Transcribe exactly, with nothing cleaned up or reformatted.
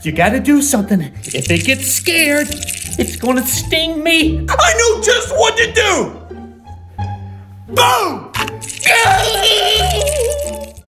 You gotta do something. If it gets scared, it's gonna sting me. I know just